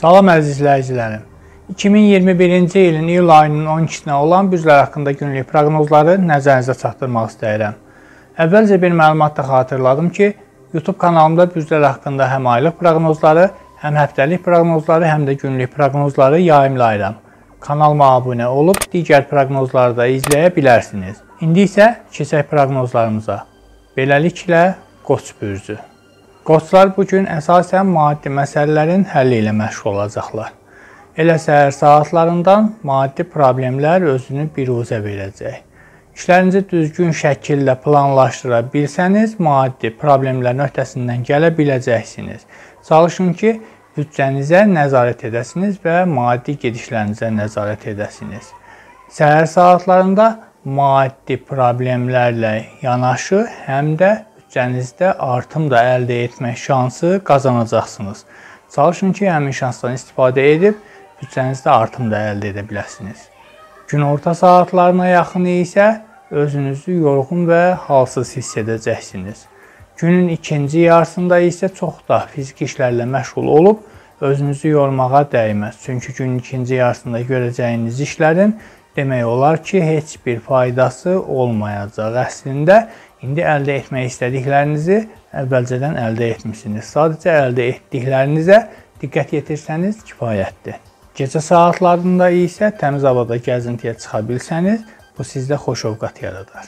Salam əziz izləyicilərim. 2021-ci ilin iyul ayının 12-nə olan bürclər haqqında günlük proqnozları nəzərinizə çatdırmaq istəyirəm. Əvvəlcə bir məlumat da xatırladım ki, YouTube kanalımda bürclər haqqında həm aylıq proqnozları, həm həftəlik proqnozları, həm də günlük proqnozları yayımlayıram. Kanalıma abunə olub digər proqnozları da izləyə bilərsiniz. İndi isə keçək proqnozlarımıza. Beləliklə, Qoç bürcü. Qoçlar bugün əsasən maddi məsələlərin həlli ilə məşğul olacaqlar. Elə səhər saatlarından maddi problemlər özünü biruzə verəcək. İşlərinizi düzgün şəkildə planlaşdıra bilsəniz, maddi problemlərin öhdəsindən gələ biləcəksiniz. Çalışın ki, büdcənizə nəzarət edəsiniz və maddi gedişlərinizə nəzarət edəsiniz. Səhər saatlarında maddi problemlərlə yanaşı, həm də büdcənizdə artım da əldə etmək şansı qazanacaqsınız. Çalışın ki, həmin şansdan istifadə edib büdcənizdə artım da əldə edə biləsiniz. Günorta saatlarına yaxın isə özünüzü yorğun və halsız hiss edəcəksiniz. Günün ikinci yarısında isə çox da fiziki işlərlə məşğul olub özünüzü yormağa dəyməz. Çünki günün ikinci yarısında görəcəyiniz işlərin demək olar ki, heç bir faydası olmayacaq. Əslində, indi əldə etmək istədiklərinizi əvvəlcədən əldə etmişsiniz. Sadəcə əldə etdiklərinizə diqqət yetirsəniz kifayətdir. Gecə saatlarında isə təmiz havada gəzintiyə çıxa bilsəniz, bu sizdə xoş ovqat yaradar.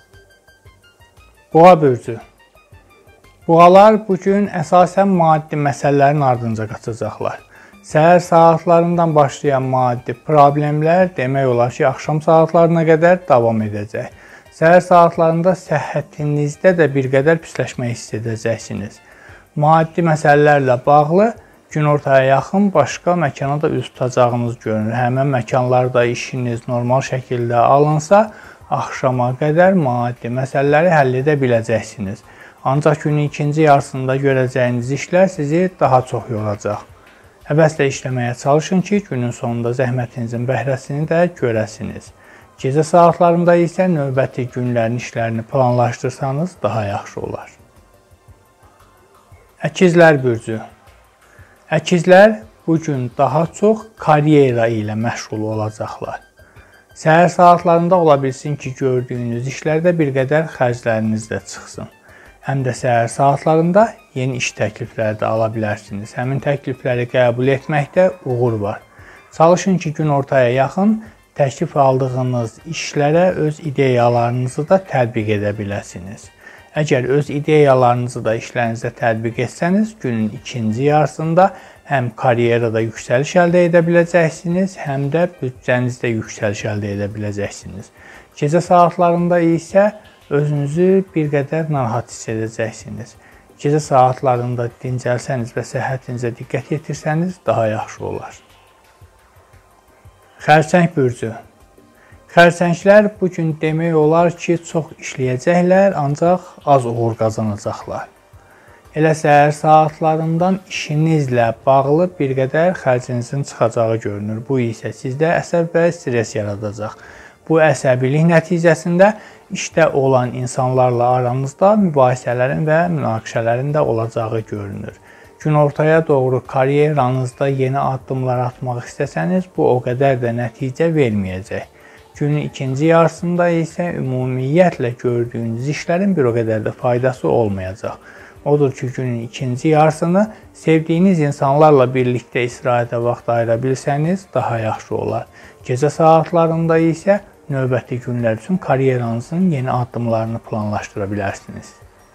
Boğa bürcü. Boğalar bugün əsasən maddi məsələlərin ardınca qaçacaqlar. Səhər saatlarından başlayan maddi problemlər demək olar ki, axşam saatlarına qədər davam edəcək. Səhər saatlarında səhhətinizdə də bir qədər pisləşmə hiss edəcəksiniz. Maddi məsələlərlə bağlı günortaya yaxın başqa məkana da üz tutacağınız görünür. Həmin məkanlarda işiniz normal şəkildə alınsa, axşama qədər maddi məsələləri həll edə biləcəksiniz. Ancaq günün ikinci yarısında görəcəyiniz işlər sizi daha çox yoracaq. Həvəslə işləməyə çalışın ki, günün sonunda zəhmətinizin bəhrəsini də görəsiniz. Gecə saatlarında isə növbəti günlərin işlərini planlaşdırsanız daha yaxşı olar. Əkizlər bürcü. Əkizlər bugün daha çox karyera ilə məşğul olacaqlar. Səhər saatlarında ola bilsin ki, gördüyünüz işlərdə bir qədər xərcləriniz də çıxsın. Həm də səhər saatlarında yeni iş təklifləri də ala bilərsiniz. Həmin təklifləri qəbul etməkdə uğur var. Çalışın ki, günortaya yaxın təklif aldığınız işlərə öz ideyalarınızı da tətbiq edə biləsiniz. Əgər öz ideyalarınızı da işlərinizə tətbiq etsəniz, günün ikinci yarısında həm karyerada yüksəliş əldə edə biləcəksiniz, həm də büdcənizdə yüksəliş əldə edə biləcəksiniz. Gecə saatlarında isə özünüzü bir qədər narahat hiss edəcəksiniz. Gecə saatlarında dincəlsəniz və səhhətinizə diqqət yetirsəniz daha yaxşı olar. Xərçəng bürcü. Xərçənglər bugün demək olar ki, çox işləyəcəklər, ancaq az uğur qazanacaqlar. Elə səhər saatlarından işinizlə bağlı bir qədər xərcinizin çıxacağı görünür. Bu isə sizdə əsəb və stres yaradacaq. Bu əsəbilik nəticəsində işdə olan insanlarla aranızda mübahisələrin və münaqişələrin də olacağı görünür. Günortaya doğru karyeranızda yeni addımlar atmaq istəsəniz, bu o qədər də nəticə verməyəcək. Günün ikinci yarısında isə ümumiyyətlə gördüyünüz işlərin bir o qədər də faydası olmayacaq. Odur ki, günün ikinci yarısını sevdiyiniz insanlarla birlikdə istirahətə vaxt ayıra bilsəniz daha yaxşı olar. Gecə saatlarında isə növbəti günlər üçün karyeranızın yeni addımlarını planlaşdıra bilərsiniz.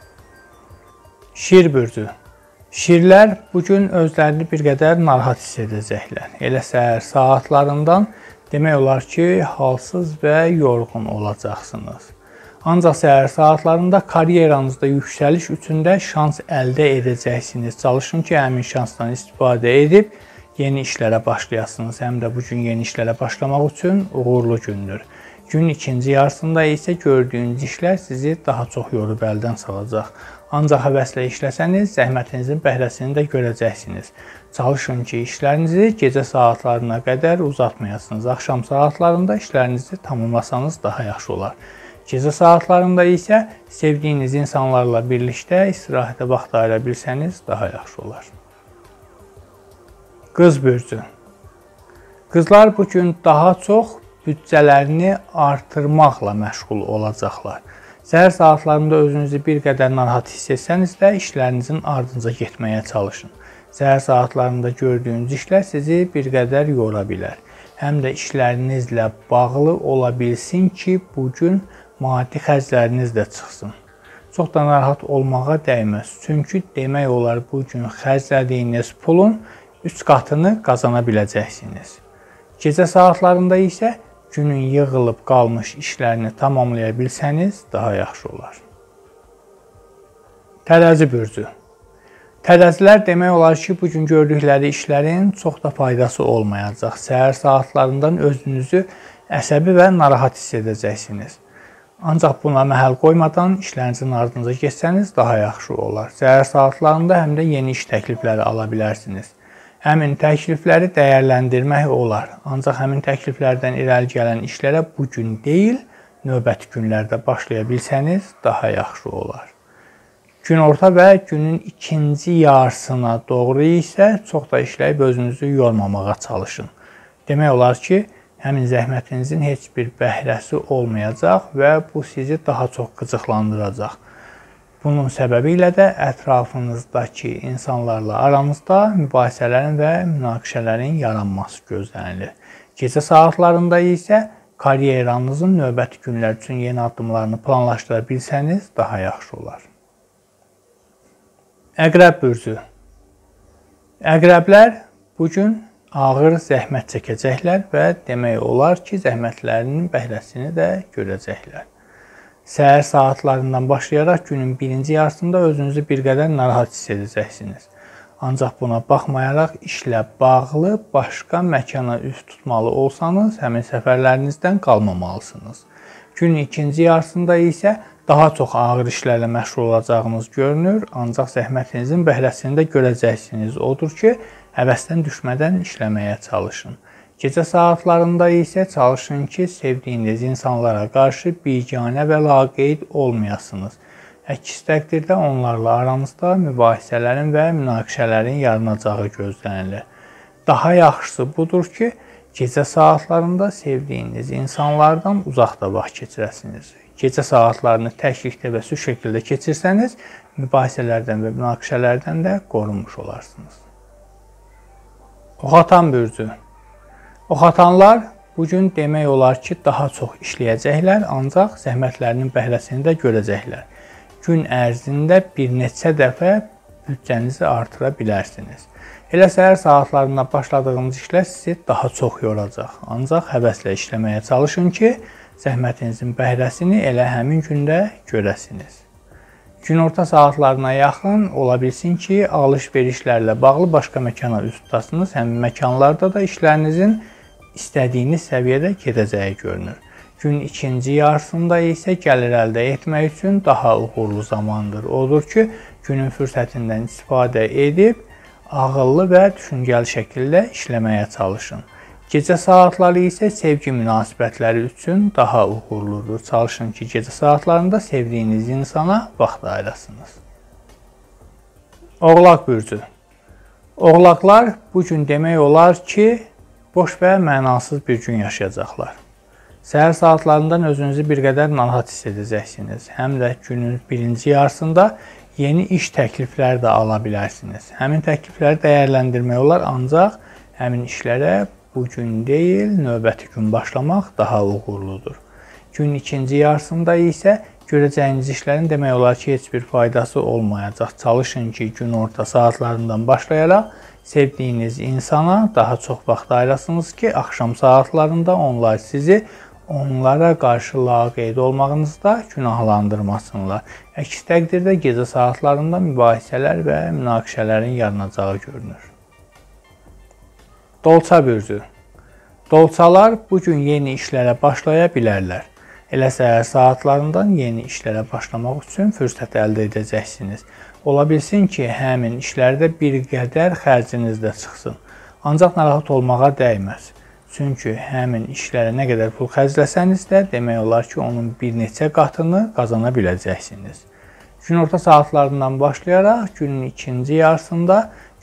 Şir bürcü. Şirlər bugün özlərini bir qədər narahat hiss edəcəklər. Elə səhər saatlarından demək olar ki, halsız və yorğun olacaqsınız. Ancaq səhər saatlarında karyeranızda yüksəliş üçün də şans əldə edəcəksiniz. Çalışın ki, həmin şansdan istifadə edib yeni işlərə başlayasınız. Həm də bugün yeni işlərə başlamaq üçün uğurlu gündür. Günün ikinci yarısında isə gördüyünüz işlər sizi daha çox yorub əldən salacaq. Ancaq həvəslə işləsəniz, zəhmətinizin bəhrəsini də görəcəksiniz. Çalışın ki, işlərinizi gecə saatlarına qədər uzatmayasınız. Axşam saatlarında işlərinizi tamamlasanız daha yaxşı olar. Gecə saatlarında isə sevdiyiniz insanlarla birlikdə istirahətə vaxt ayıra bilsəniz daha yaxşı olar. Qız bürcü. Qızlar bu gün daha çox büdcələrini artırmaqla məşğul olacaqlar. Səhər saatlarında özünüzü bir qədər narahat hiss etsəniz də işlərinizin ardınca getməyə çalışın. Səhər saatlarında gördüyünüz işlər sizi bir qədər yora bilər. Həm də işlərinizlə bağlı ola bilsin ki, bugün maddi xərcləriniz də çıxsın. Çox da narahat olmağa dəyməz. Çünki demək olar bugün xərclədiyiniz pulun 3 qatını qazana biləcəksiniz. Gecə saatlarında isə günün yığılıb qalmış işlərini tamamlaya bilsəniz daha yaxşı olar. Tərəzi bürcü. Tərəzilər demək olar ki, bugün gördükləri işlərin çox da faydası olmayacaq. Səhər saatlarından özünüzü əsəbi və narahat hiss edəcəksiniz. Ancaq buna məhəl qoymadan işlərinizin ardınca geçsəniz daha yaxşı olar. Səhər saatlarında həm də yeni iş təklifləri ala bilərsiniz. Həmin təklifləri dəyərləndirmək olar. Ancaq həmin təkliflərdən irəli gələn işlərə bugün deyil, növbəti günlərdə başlaya bilsəniz daha yaxşı olar. Günorta və günün ikinci yarısına doğru isə çox da işləyib özünüzü yormamağa çalışın. Demək olar ki, həmin zəhmətinizin heç bir bəhrəsi olmayacaq və bu sizi daha çox qıcıqlandıracaq. Bunun səbəbi ilə də ətrafınızdakı insanlarla aranızda mübahisələrin və münaqişələrin yaranması gözlənilir. Gecə saatlarında isə karyeranızın növbəti günlər üçün yeni addımlarını planlaşdıra bilsəniz daha yaxşı olar. Əqrəb bürcü. Əqrəblər bugün ağır zəhmət çəkəcəklər və demək olar ki, zəhmətlərinin bəhrəsini də görəcəklər. Səhər saatlarından başlayaraq günün birinci yarısında özünüzü bir qədər narahat hiss edəcəksiniz. Ancaq buna baxmayaraq işlə bağlı başqa məkana üz tutmalı olsanız, həmin səfərlərinizdən qalmamalısınız. Günün ikinci yarısında isə daha çox ağır işlərlə məşğul olacağınız görünür, ancaq zəhmətinizin bəhrəsini də görəcəksiniz. Odur ki, həvəsdən düşmədən işləməyə çalışın. Gecə saatlarında isə çalışın ki, sevdiyiniz insanlara qarşı biganə və laqeyd olmayasınız. Əks təqdirdə onlarla aranızda mübahisələrin və münaqişələrin yaranacağı gözlənilir. Daha yaxşısı budur ki, gecə saatlarında sevdiyiniz insanlardan uzaqda vaxt keçirəsiniz. Gecə saatlarını təklikdə və süs şəkildə keçirsəniz, mübahisələrdən və münaqişələrdən də qorunmuş olarsınız. Oxatan bürcü. Oxatanlar bugün demək olar ki, daha çox işləyəcəklər, ancaq zəhmətlərinin bəhrəsini də görəcəklər. Gün ərzində bir neçə dəfə büdcənizi artıra bilərsiniz. Elə səhər saatlarında başladığınız işlər sizi daha çox yoracaq. Ancaq həvəslə işləməyə çalışın ki, zəhmətinizin bəhrəsini elə həmin gündə görəsiniz. Günorta saatlarına yaxın ola bilsin ki, alış-verişlərlə bağlı başqa məkana üz tutasınız. Həmin məkanlarda da işlərinizin istədiyiniz səviyyədə gedəcəyi görünür. Gün ikinci yarısında isə gəlir əldə etmək üçün daha uğurlu zamandır. Odur ki, günün fürsətindən istifadə edib, ağıllı və düşüncəli şəkildə işləməyə çalışın. Gecə saatları isə sevgi münasibətləri üçün daha uğurludur. Çalışın ki, gecə saatlarında sevdiyiniz insana vaxt ayırasınız. Oğlaq bürcü. Oğlaqlar bugün demək olar ki, boş və mənasız bir gün yaşayacaqlar. Səhər saatlarından özünüzü bir qədər narahat hiss edəcəksiniz. Həm də günün birinci yarısında yeni iş təklifləri də ala bilərsiniz. Həmin təklifləri dəyərləndirmək olar, ancaq həmin işlərə bugün deyil, növbəti gün başlamaq daha uğurludur. Gün ikinci yarısında isə görəcəyiniz işlərin demək olar ki, heç bir faydası olmayacaq. Çalışın ki, gün orta saatlarından başlayaraq sevdiyiniz insana daha çox vaxt ayırasınız ki, axşam saatlarında onlar sizi onlara qarşı laqeyd olmağınızda günahlandırmasınlar. Əks təqdirdə gecə saatlarında mübahisələr və münaqişələrin yaranacağı görünür. Dolça bürcü. Dolçalar bugün yeni işlərə başlaya bilərlər. Elə səhər saatlarından yeni işlərə başlamaq üçün fürsət əldə edəcəksiniz. Ola bilsin ki, həmin işlərdə bir qədər xərciniz də çıxsın. Ancaq narahat olmağa dəyməz. Çünki həmin işlərə nə qədər pul xərcləsəniz də demək olar ki, onun bir neçə qatını qazana biləcəksiniz. Günorta saatlarından başlayaraq günün ikinci yarısında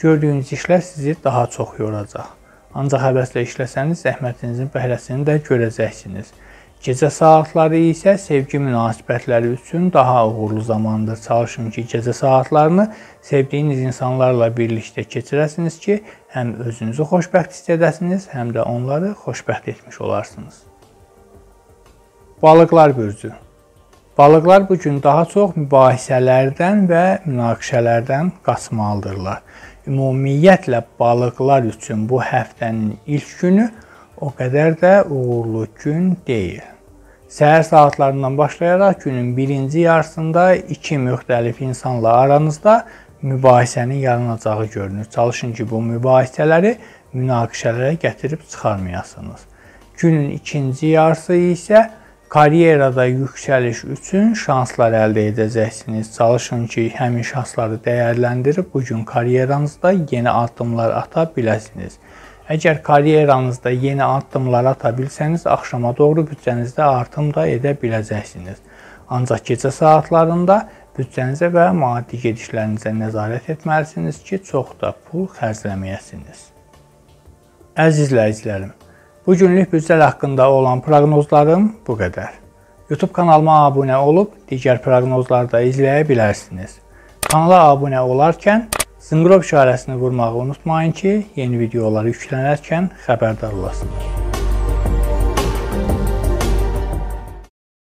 Gördüyünüz işlər sizi daha çox yoracaq. Ancaq həvəslə işləsəniz, zəhmətinizin bəhrəsini də görəcəksiniz. Gecə saatları isə sevgi münasibətləri üçün daha uğurlu zamandır. Çalışın ki, gecə saatlarını sevdiyiniz insanlarla birlikdə keçirəsiniz ki, həm özünüzü xoşbəxt hiss edəsiniz, həm də onları xoşbəxt etmiş olarsınız. Balıqlar bürcü. Balıqlar bu gün daha çox mübahisələrdən və münaqişələrdən qaçmalıdırlar. Ümumiyyətlə balıqlar üçün bu həftənin ilk günü o qədər də uğurlu gün deyil. Səhər saatlarından başlayaraq günün birinci yarısında iki müxtəlif insanla aranızda mübahisənin yaranacağı görünür. Çalışın ki, bu mübahisələri münaqişələrə gətirib çıxarmayasınız. Günün ikinci yarısı isə karyerada yüksəliş üçün şanslar əldə edəcəksiniz. Çalışın ki, həmin şansları dəyərləndirib bugün karyeranızda yeni addımlar ata biləsiniz. Əgər karyeranızda yeni addımlar ata bilsəniz, axşama doğru büdcənizdə artım da edə biləcəksiniz. Ancaq gecə saatlarında büdcənizə və maddi gedişlərinizə nəzarət etməlisiniz ki, çox da pul xərcləməyəsiniz. Əziz izləyicilərim, bu günlük büdcələr haqqında olan proqnozlarım bu qədər. YouTube kanalıma abunə olub digər proqnozları da izləyə bilərsiniz. Kanala abunə olarkən zınqrov işarəsini vurmağı unutmayın ki, yeni videolar yüklənərkən xəbərdar olasınız.